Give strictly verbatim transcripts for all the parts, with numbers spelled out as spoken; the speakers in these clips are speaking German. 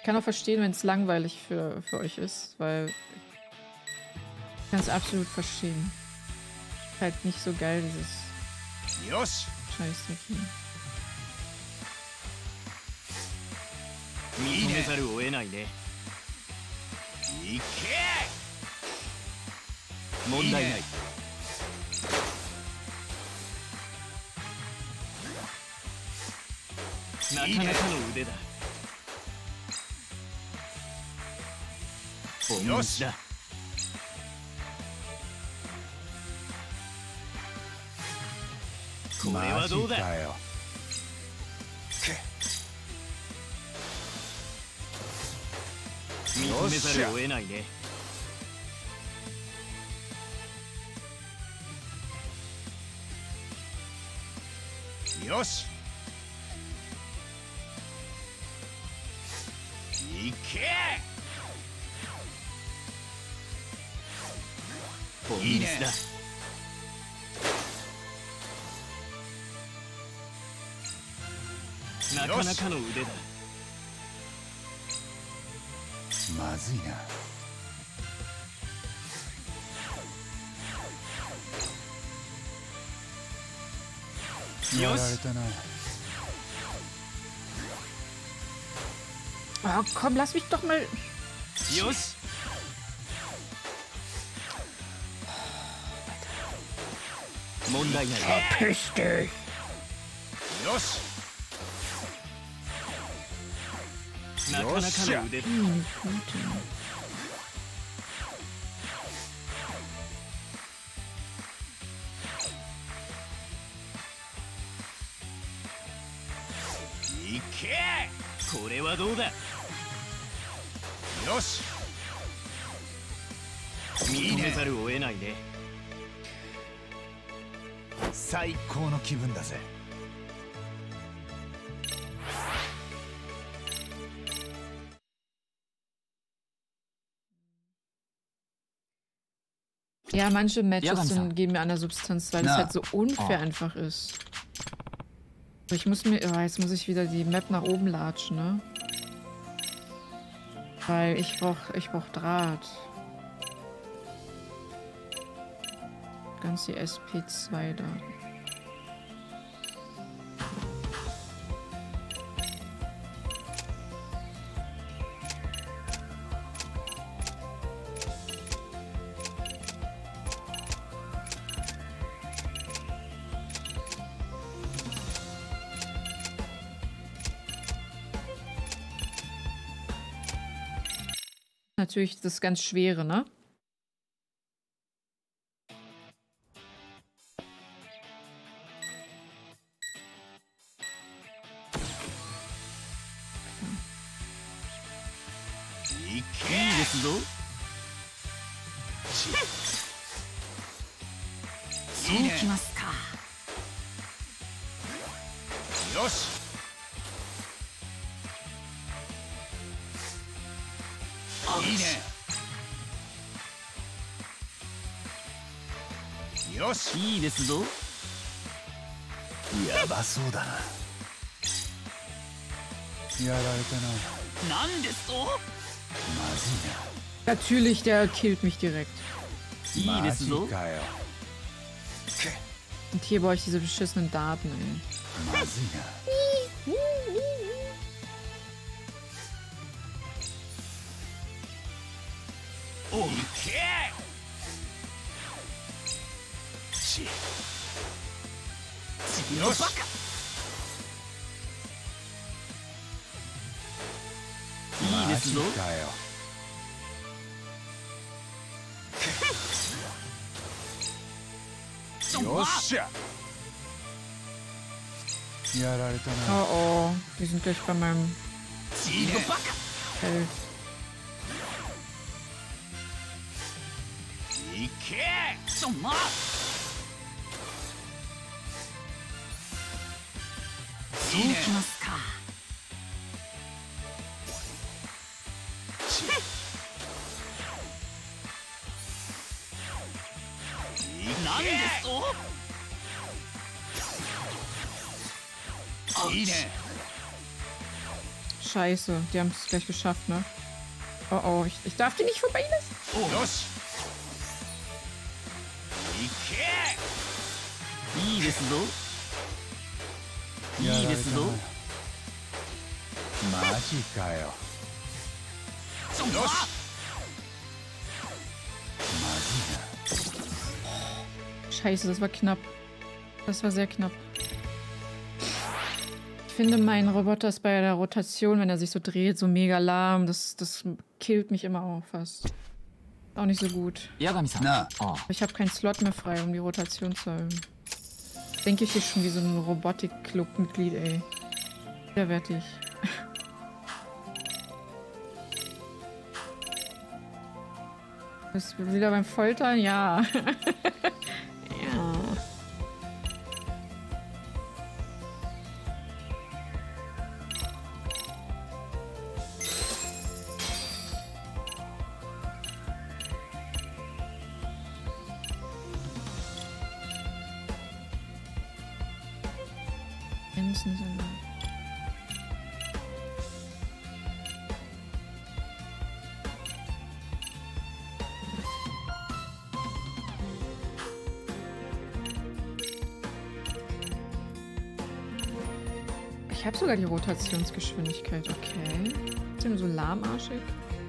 kann auch verstehen, wenn es langweilig für, für euch ist, weil ich kann es absolut verstehen. Halt nicht so geil, dieses Scheiße hier. 認めざるを得ないね。行け。問題ない。なかなかの腕だ。よしだ。これはどうだ。認めざるを得ないね。よし。行け。本ミスだ。なかなかの腕だ。まずいな。よし。 Oh, komm, lass mich doch mal. Jos. Verpiss dich. Jos. Jos. Hm, Güte. Ike. これはどうだ。よし。認めざるを得ないね。最高の気分だぜ。 Ja, manche Matches sind, gehen mir an der Substanz, weil es halt so unfair einfach ist. Ich muss mir... Oh, jetzt muss ich wieder die Map nach oben latschen, ne? Weil ich brauch, ich brauch Draht. Ganz die S P zwei da. Natürlich das ganz Schwere, ne?いいですぞ。やばそうだな。やられたな。なんですと？まずいな。 Natürlich, der killt mich direkt. いいですぞ。 Und hier brauche ich diese beschissenen Daten, ey. まずいな。おいけ。 よし。いいですぞ。よっしゃ。やられたな。 Oh oh, wir sind gleich bei meinem Feld. いけ。そんな。 そうきますか。なんですと？いいね。 scheiße. Die haben es gleich geschafft, ne? Oh oh, ich, ich darf die nicht vorbeilassen. Oh. Los!いいですぞ。いいですぞ。 マジかよ。 よし。 Scheiße, das war knapp. Das war sehr knapp. Ich finde, mein Roboter ist bei der Rotation, wenn er sich so dreht, so mega lahm. Das, das killt mich immer auch fast. Auch nicht so gut. Na. Ich habe keinen Slot mehr frei, um die Rotation zu erhöhen. Denke ich hier schon wie so ein Robotik-Club-Mitglied, ey. Widerwärtig. Bist du wieder beim Foltern? Ja. Ja. Grenzen sind. Ich habe sogar die Rotationsgeschwindigkeit, okay. Ist denn so lahmarschig?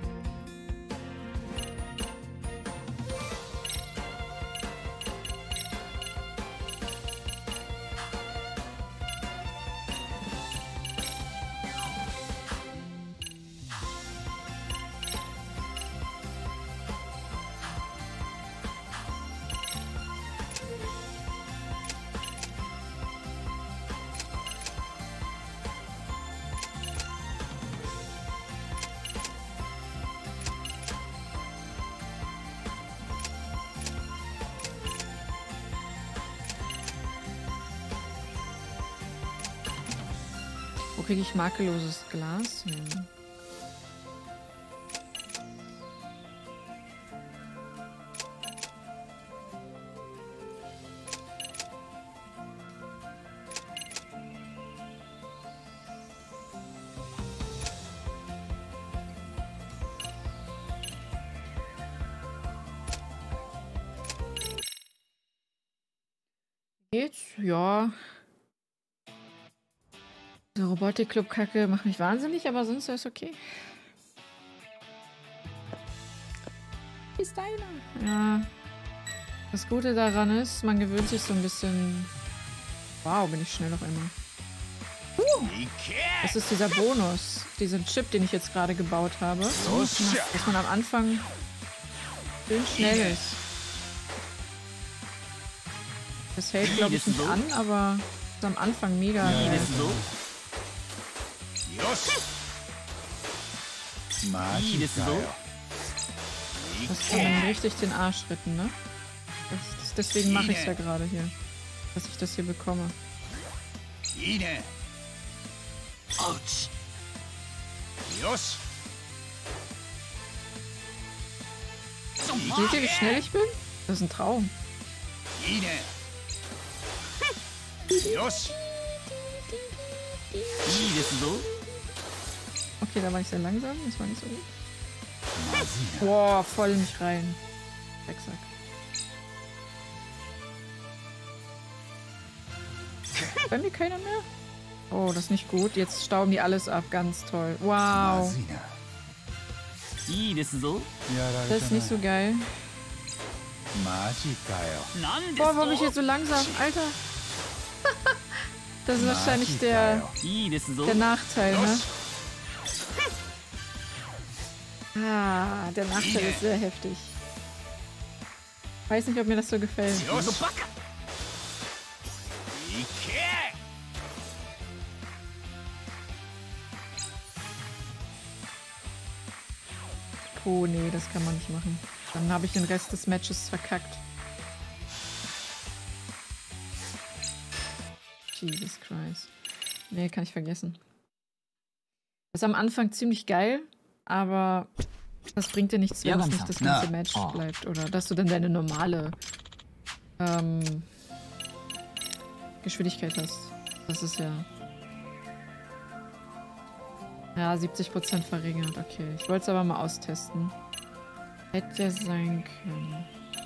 Wo kriege ich makelloses Glas hin? Geht's? Ja. Der Robotik-Club-Kacke macht mich wahnsinnig, aber sonst ist okay. Wie ist deiner? Ja. Das Gute daran ist, man gewöhnt sich so ein bisschen... Wow, bin ich schnell auf einmal. Uh, das ist dieser Bonus. Diesen Chip, den ich jetzt gerade gebaut habe. Dass man am Anfang schön schnell ist. Das hält, glaube ich, nicht an, aber ist am Anfang mega. Ja, das kann man richtig den Arsch retten, ne? Das, das, deswegen mache ich es ja gerade hier. Dass ich das hier bekomme. Seht ihr, wie schnell ich bin? Das ist ein Traum. Okay, da war ich sehr langsam. Das war nicht so gut. Boah, voll in mich rein. Drecksack. Bei mir keiner mehr? Oh, das ist nicht gut. Jetzt stauben die alles ab. Ganz toll. Wow. Das ist nicht so geil. Boah, warum bin ich jetzt so langsam? Alter. Das ist wahrscheinlich der, der Nachteil, ne? Ah, der Nachteil ist sehr heftig. Weiß nicht, ob mir das so gefällt. Oh nee, das kann man nicht machen. Dann habe ich den Rest des Matches verkackt. Jesus Christ. Nee, kann ich vergessen. Das ist am Anfang ziemlich geil, aber das bringt dir nichts, wenn es nicht das ganze Match bleibt. Oder dass du dann deine normale ähm, Geschwindigkeit hast. Das ist ja... Ja, siebzig Prozent verringert. Okay, ich wollte es aber mal austesten. Hätte sein können.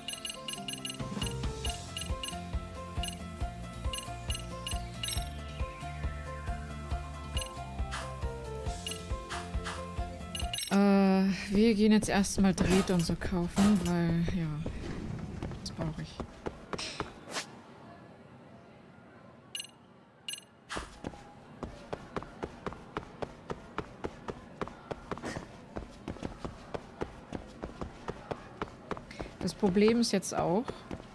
Äh, wir gehen jetzt erstmal Drähte und so kaufen, weil, ja, das brauche ich. Das Problem ist jetzt auch,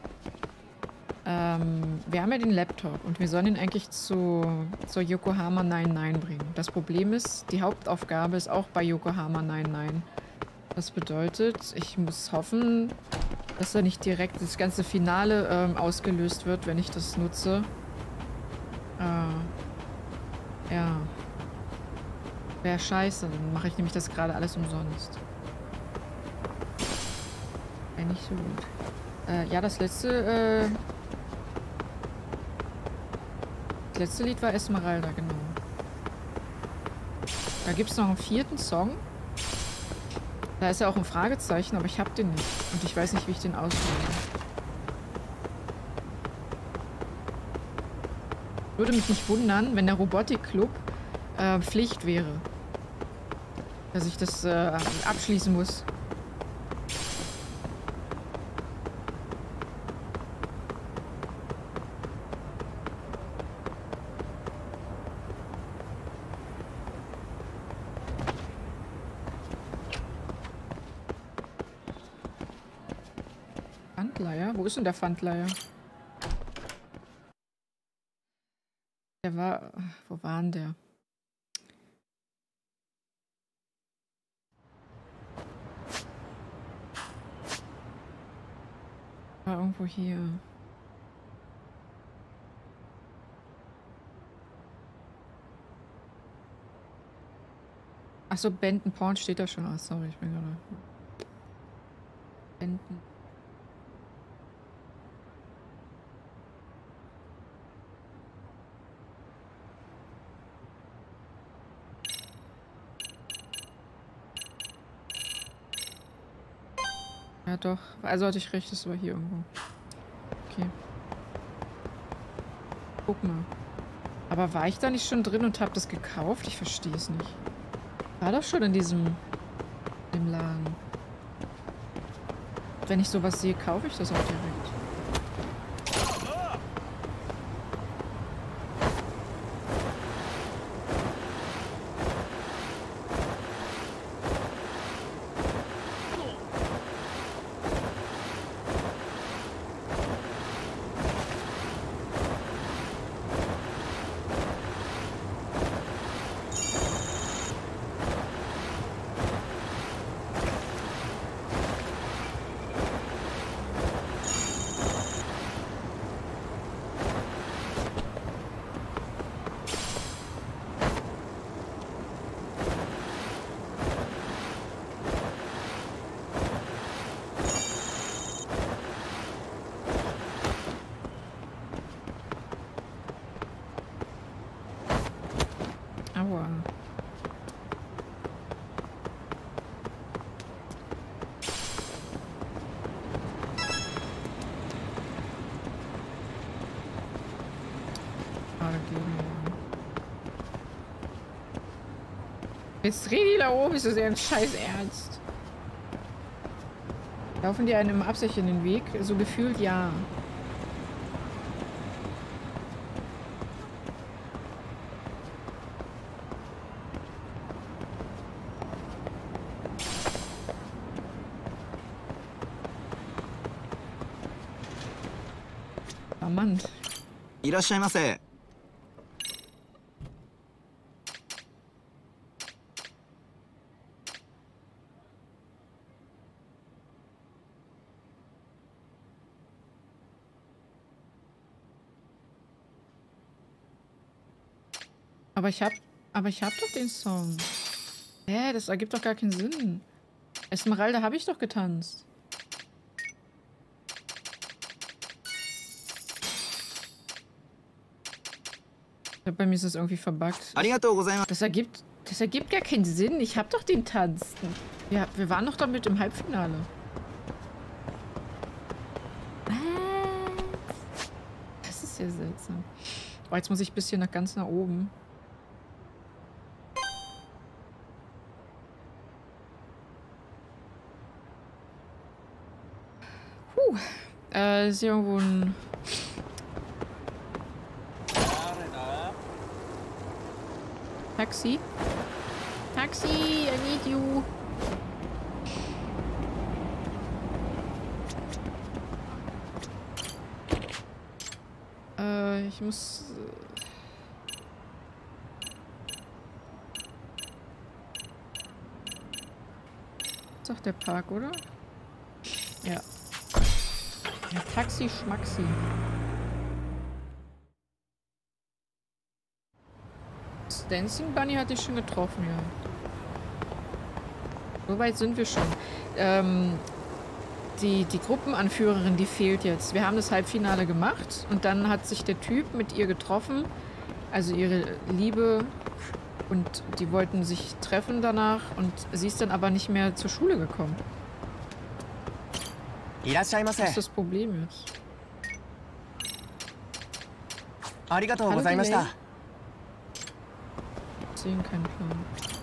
ähm, wir haben ja den Laptop und wir sollen ihn eigentlich zu, zur Yokohama neunundneunzig bringen. Das Problem ist, die Hauptaufgabe ist auch bei Yokohama neunundneunzig. Das bedeutet, ich muss hoffen, dass da nicht direkt das ganze Finale ähm, ausgelöst wird, wenn ich das nutze. Äh, ja. Wäre scheiße, dann mache ich nämlich das gerade alles umsonst. Wäre nicht so gut. Äh, ja, das letzte, äh... Das letzte Lied war Esmeralda, genau. Da gibt es noch einen vierten Song. Da ist ja auch ein Fragezeichen, aber ich habe den nicht. Und ich weiß nicht, wie ich den auswähle. Würde mich nicht wundern, wenn der Robotik-Club äh, Pflicht wäre. Dass ich das äh, abschließen muss. Pfandleiher? Wo ist denn der Pfandleiher? Der war... Wo war denn der? War irgendwo hier. Achso, Benton Porn steht da schon. Ah, sorry, ich bin gerade... Benton. Ja doch, also hatte ich recht, das war hier irgendwo. Okay. Guck mal. Aber war ich da nicht schon drin und habe das gekauft? Ich verstehe es nicht. War doch schon in diesem... im Laden. Wenn ich sowas sehe, kaufe ich das auch direkt. Aua. Jetzt dreh die da oben, ist das ja ein Scheiß Ernst. Laufen die einem absichtlich in den Weg? So gefühlt ja. Oh Mann. いらっしゃいませ。 Aber ich hab, aber ich hab doch den Song. Hä, das ergibt doch gar keinen Sinn. Esmeralda habe ich doch getanzt. Bei mir ist es irgendwie verbuggt. Das ergibt, Das ergibt gar keinen Sinn. Ich hab doch den Tanz. Ja, wir waren doch damit im Halbfinale. Das ist ja seltsam. Oh, jetzt muss ich ein bisschen nach ganz nach oben. Puh. Äh, ist hier irgendwo ein... Taxi? Taxi, I need you. Äh, ich muss... Ist doch der Park, oder? Ja. Ja, Taxi, Schmaxi. Dancing Bunny hatte ich schon getroffen, ja. So weit sind wir schon. Ähm, die, die Gruppenanführerin, die fehlt jetzt. Wir haben das Halbfinale gemacht und dann hat sich der Typ mit ihr getroffen, also ihre Liebe, und die wollten sich treffen danach und sie ist dann aber nicht mehr zur Schule gekommen. Das ist das Problem jetzt. Hallo, Delay. Sehen keinen Plan.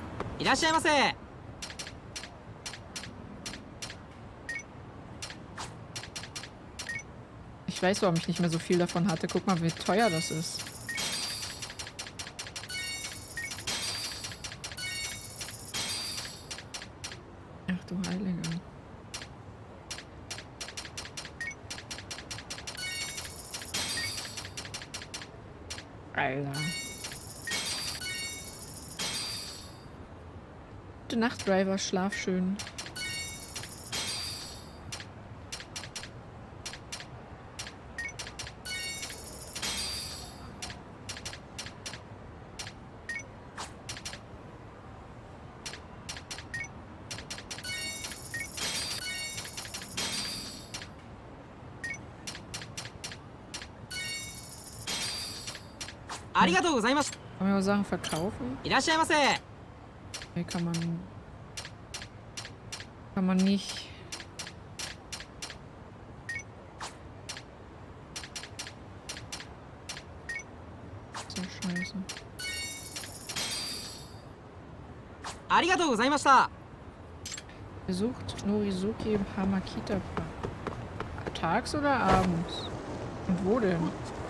Ich weiß, warum ich nicht mehr so viel davon hatte. Guck mal, wie teuer das ist. Ach du Heilige. Alter. Gute Nacht, Driver. Schlaf schön. Kann man auch Sachen verkaufen? Nee, kann man... Kann man nicht... So scheiße. Besucht Norizuki im Hamakita Park. Tags oder abends? Und wo denn?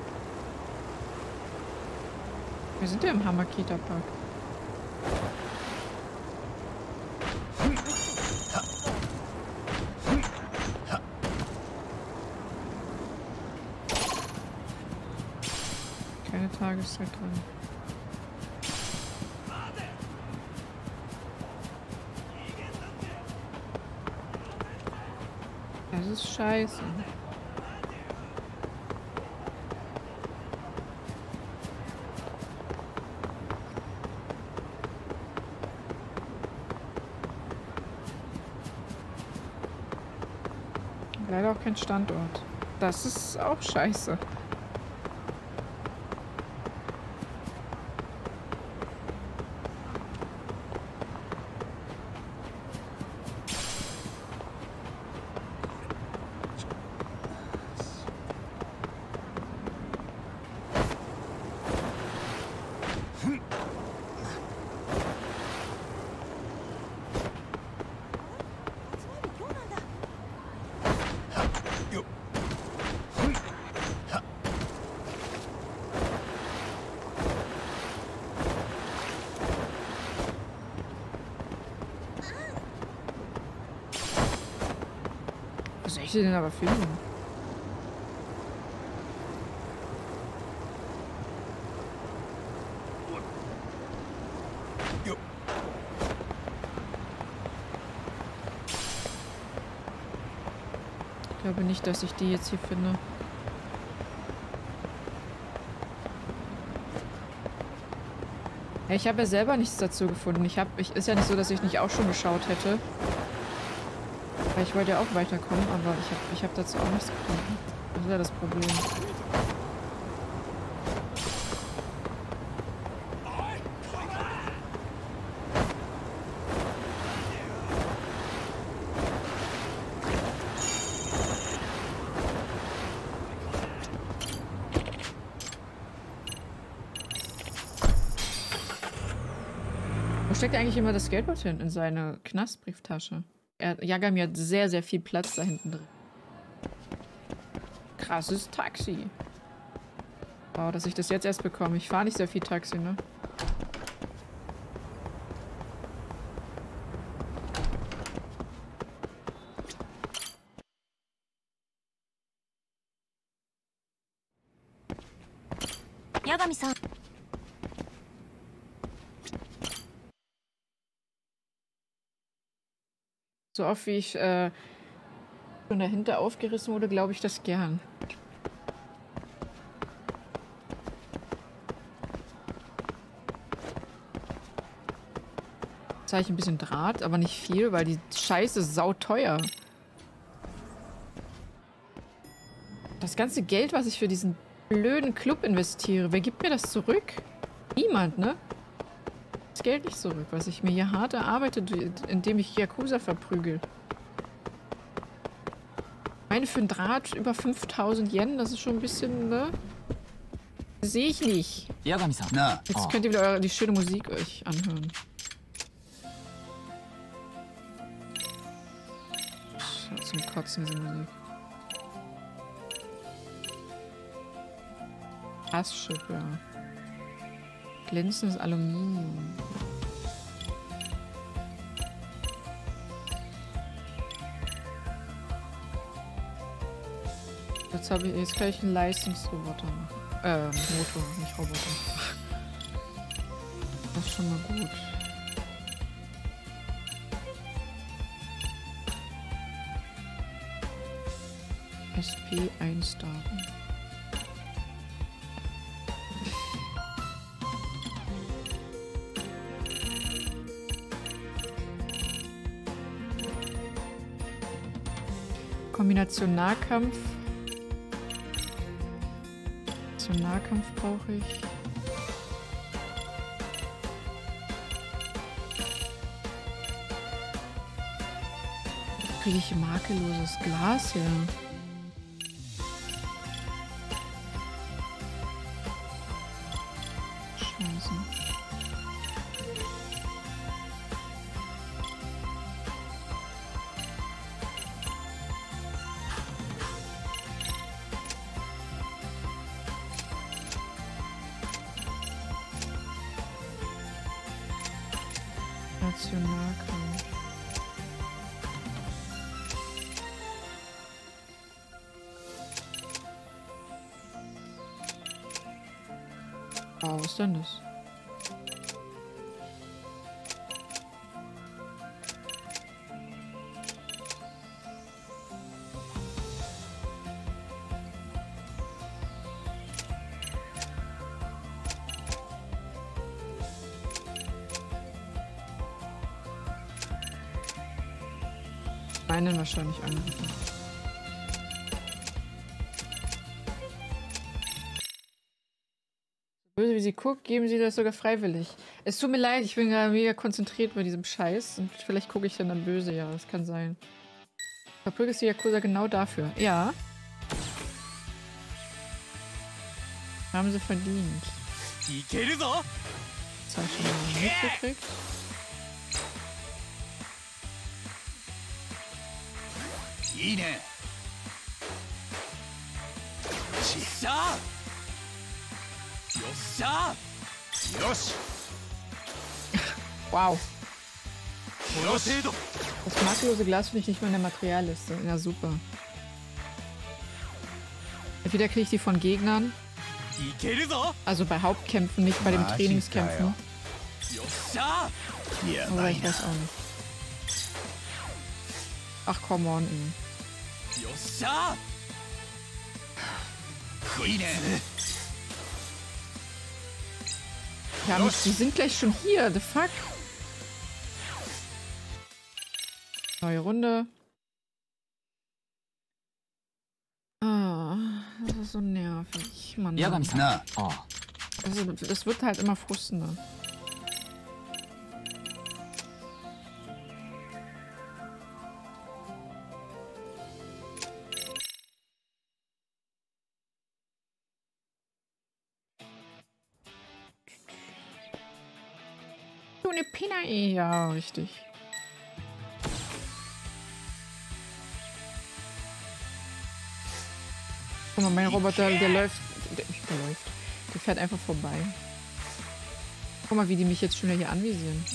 Wir sind ja im Hamakita Park. Keine Tageszeit dran. Das ist scheiße. Leider auch kein Standort. Das ist auch scheiße. Wo soll ich den aber finden? Ich glaube nicht, dass ich die jetzt hier finde. Ja, ich habe ja selber nichts dazu gefunden. Ich habe, ich, ist ja nicht so, dass ich nicht auch schon geschaut hätte. Weil ich wollte ja auch weiterkommen, aber ich habe ich hab dazu auch nichts gefunden. Das wäre das Problem. Wo steckt er eigentlich immer das Geldbeutel hin? In seine Knastbrieftasche. Er, Yagami hat sehr, sehr viel Platz da hinten drin. Krasses Taxi. Wow, dass ich das jetzt erst bekomme. Ich fahre nicht sehr viel Taxi, ne? Yagami-san. So oft wie ich äh, von dahinter aufgerissen wurde, glaube ich das gern. Jetzt habe ich ein bisschen Draht, aber nicht viel, weil die Scheiße ist sauteuer. Das ganze Geld, was ich für diesen blöden Club investiere, wer gibt mir das zurück? Niemand, ne? Das Geld nicht zurück, was ich mir hier hart erarbeite, indem ich Yakuza verprügel. Ich meine, für einen Draht über fünftausend Yen, das ist schon ein bisschen, ne? Sehe ich nicht. Yagami-san. Na, Jetzt könnt ihr wieder eure, die schöne Musik euch anhören. Zum Kotzen, diese Musik. Gassschiff, ja. Glänzendes Aluminium. Jetzt, hab ich, jetzt kann ich einen Leistungsroboter machen. Äh, Motor, nicht Roboter. Das ist schon mal gut. S P eins starten. Kombination Nahkampf. Zum Nahkampf brauche ich. Wo kriege ich makelloses Glas her? Scheiße. Nationalkampf. Oh, was ist denn das? Meinen wahrscheinlich anrufen. Böse wie sie guckt, geben sie das sogar freiwillig. Es tut mir leid, ich bin gerade mega konzentriert bei diesem Scheiß und vielleicht gucke ich dann dann böse, ja, das kann sein. Verprügelst die Yakuza genau dafür. Ja. Haben sie verdient. Das habe ich schon mal mitgekriegt. Wow. Das makellose Glas finde ich nicht mehr in der Materialliste. Ja, super. Entweder kriege ich die von Gegnern. Also bei Hauptkämpfen, nicht bei den Trainingskämpfen. Aber ich weiß auch nicht. Ach, come on, ey. Ja, die sind gleich schon hier. The fuck? Neue Runde. Ah, das ist so nervig. Mann. Yagami-san. Oh. Also, das wird halt immer frustender. Du eine Pinner, ja, richtig. Guck mal, mein Roboter, der läuft, der, der läuft, der fährt einfach vorbei. Guck mal, wie die mich jetzt schon wieder hier anvisieren.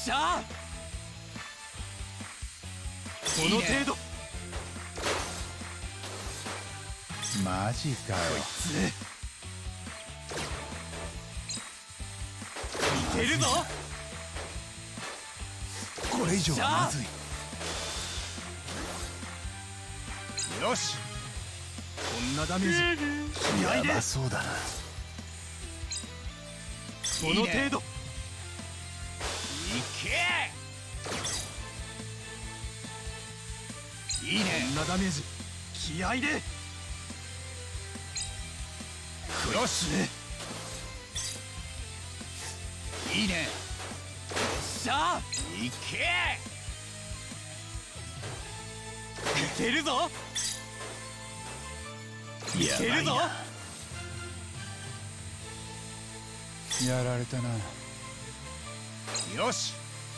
やられたな。よし。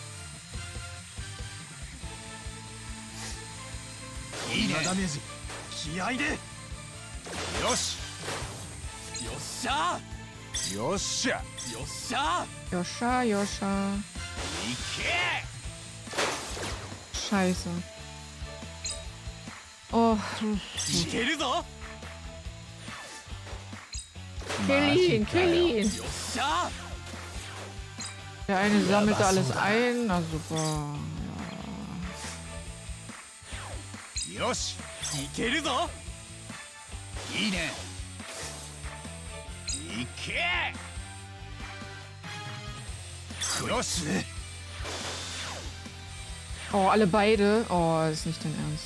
いいね。ダメージ。気合で。よし。よっしゃ。よっしゃ。よっしゃ。 Joscha, Joscha. Scheiße. Oh. Kill ihn, kill ihn. Der eine sammelt da alles ein. Na super. Ja. Oh, alle beide. Oh, das ist nicht dein Ernst.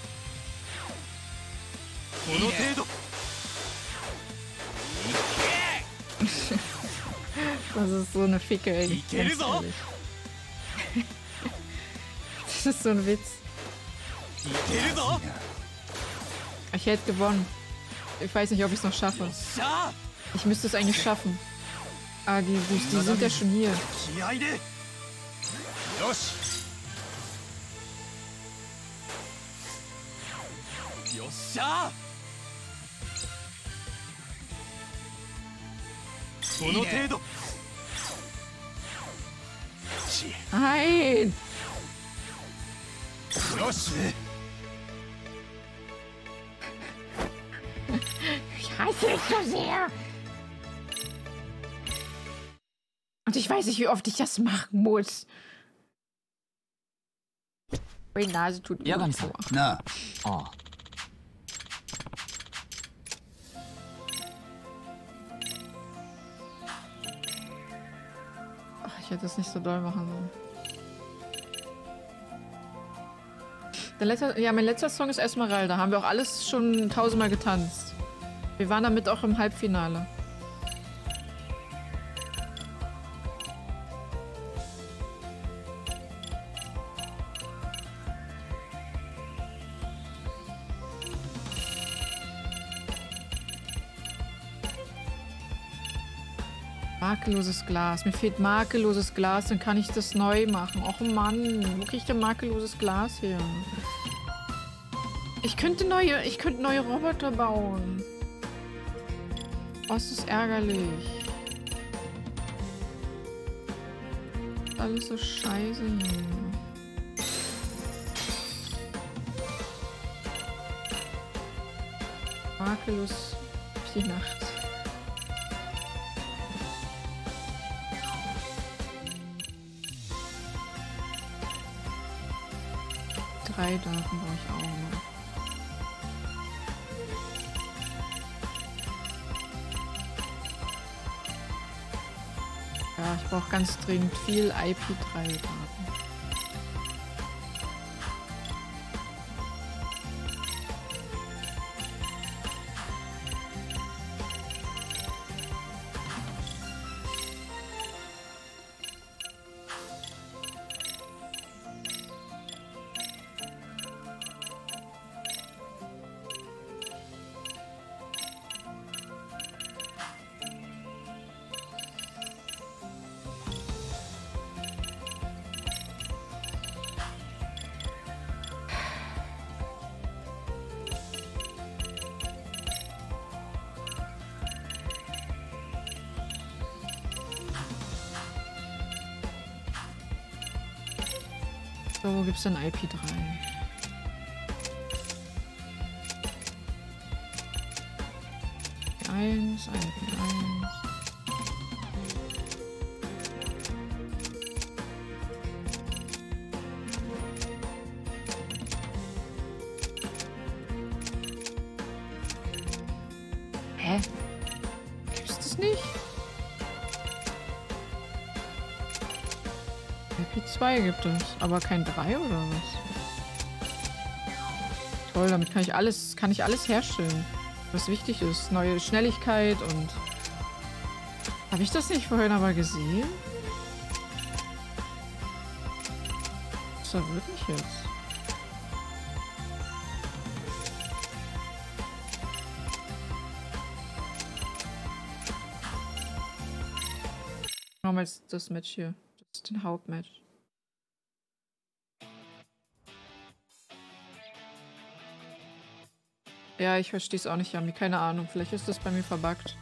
Das ist so eine Ficke, ey. Ganz ehrlich. Das ist so ein Witz. Ich hätte gewonnen. Ich weiß nicht, ob ich es noch schaffe. Ich müsste es eigentlich schaffen. Ah, die, die, die sind ja schon hier. Nein! Ich hasse dich so sehr! Und ich weiß nicht, wie oft ich das machen muss. Meine Nase tut mir Yagami so. Na. Oh. Ach, ich hätte es nicht so doll machen sollen. Der letzte, ja, mein letzter Song ist Esmeralda. Haben wir auch alles schon tausendmal getanzt. Wir waren damit auch im Halbfinale. Makelloses Glas. Mir fehlt makelloses Glas, dann kann ich das neu machen. Och Mann, wo kriege ich denn makelloses Glas her? Ich könnte neue, ich könnte neue Roboter bauen. Oh, ist das ärgerlich. Alles so scheiße hier. Makellos durch die Nacht. Drei Daten brauche ich auch noch. Ja, ich brauche ganz dringend viel I P drei Daten. So, wo gibt's denn I P drei? Eins, I P eins. Hä? Gibt's das nicht? I P zwei gibt es, aber kein drei oder was? Toll, damit kann ich alles, kann ich alles herstellen, was wichtig ist. Neue Schnelligkeit und... Habe ich das nicht vorhin aber gesehen? Das verwirrt mich jetzt. Machen wir jetzt das Match hier. Das ist ein Hauptmatch. Ja, ich verstehe es auch nicht, Yami. Keine Ahnung. Vielleicht ist das bei mir verbuggt.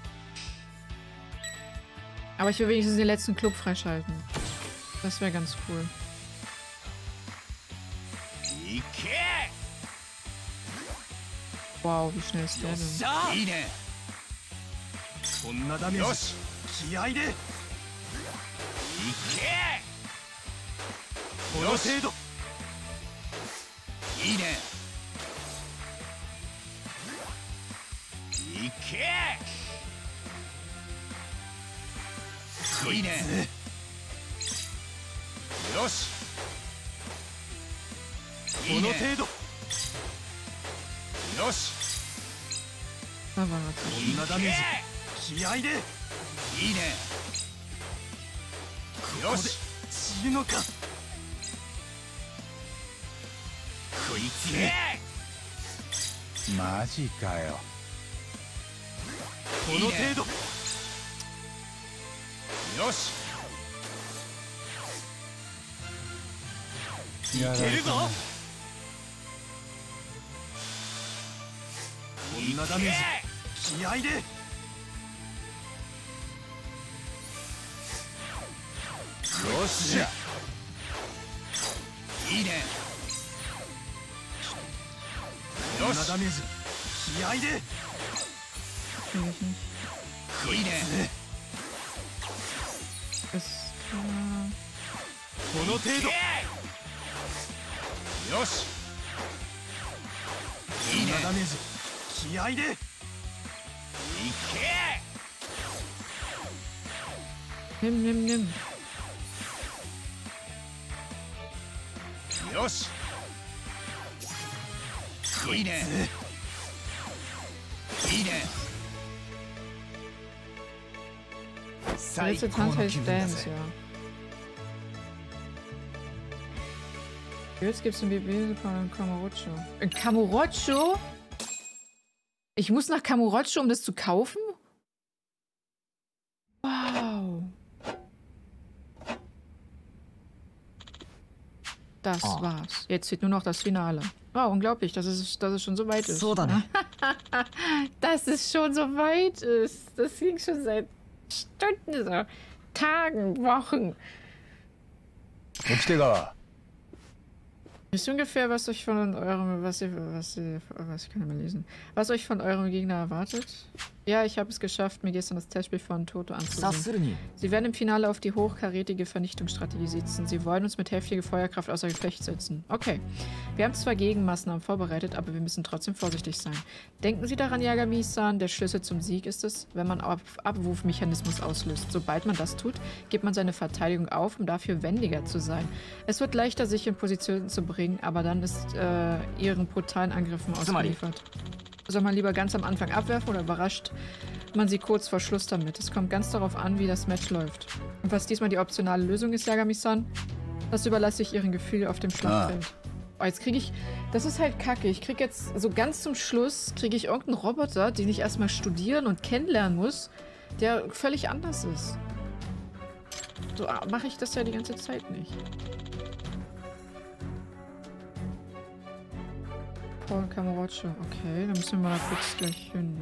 Aber ich will wenigstens den letzten Club freischalten. Das wäre ganz cool. Wow, wie schnell ist der denn? Da war er. マジかよ。この程度。よし。いけるぞ。こんなダメージ。気合で。よっしゃ。いいね。こんなダメージ。気合で。いいね。この程度。よし。いいね。ダメージ。気合で。いけ。 Nimm, nimm, nimm. よし。いいね。いいね。 Der letzte Tanz heißt Dance, ja. Jetzt gibt's ein Baby von Kamurocho. In Kamurocho? Ich muss nach Kamurocho, um das zu kaufen? Wow. Das oh. war's. Jetzt fehlt nur noch das Finale. Wow, unglaublich, dass es, dass es schon so weit ist. So dann. Dass es schon so weit ist. Das ging schon seit Stunden, so Tagen, Wochen. Wisst ihr ungefähr, was euch von eurem, was ihr, was ihr, was ich kann ja mal lesen, was euch von eurem Gegner erwartet? Ja, ich habe es geschafft, mir gestern das Testspiel von Toto anzusehen. Sie werden im Finale auf die hochkarätige Vernichtungsstrategie sitzen. Sie wollen uns mit heftiger Feuerkraft außer Gefecht setzen. Okay. Wir haben zwar Gegenmaßnahmen vorbereitet, aber wir müssen trotzdem vorsichtig sein. Denken Sie daran, Yagami-san, der Schlüssel zum Sieg ist es, wenn man Ab Abwurfmechanismus auslöst. Sobald man das tut, gibt man seine Verteidigung auf, um dafür wendiger zu sein. Es wird leichter, sich in Position zu bringen, aber dann ist äh, ihren brutalen Angriffen ausgeliefert. Soll man lieber ganz am Anfang abwerfen oder überrascht man sie kurz vor Schluss damit? Es kommt ganz darauf an, wie das Match läuft. Und was diesmal die optionale Lösung ist, Yagami-san, das überlasse ich ihren Gefühl auf dem Schlachtfeld. Ah. Oh, jetzt kriege ich... Das ist halt kacke. Ich kriege jetzt so ganz zum Schluss, kriege ich irgendeinen Roboter, den ich erstmal studieren und kennenlernen muss, der völlig anders ist. So mache ich das ja die ganze Zeit nicht. Paul Kamurocho. Okay, dann müssen wir mal kurz gleich hin.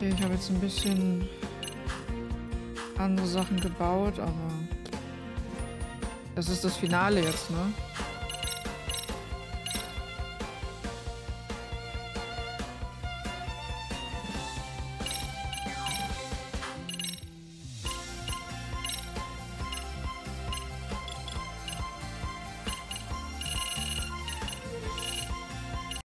Okay, ich habe jetzt ein bisschen andere Sachen gebaut, aber das ist das Finale jetzt, ne?